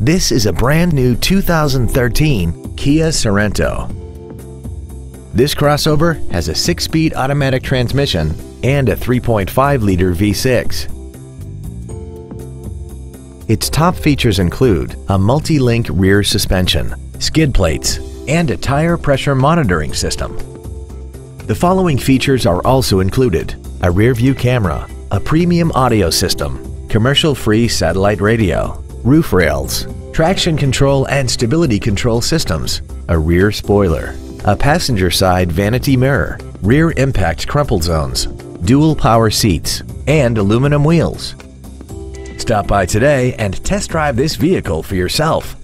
This is a brand new 2013 Kia Sorento. This crossover has a 6-speed automatic transmission and a 3.5-liter V6. Its top features include a multi-link rear suspension, skid plates, and a tire pressure monitoring system. The following features are also included: a rear-view camera, a premium audio system, commercial-free satellite radio, roof rails, traction control and stability control systems, a rear spoiler, a passenger side vanity mirror, rear impact crumple zones, dual power seats, and aluminum wheels. Stop by today and test drive this vehicle for yourself.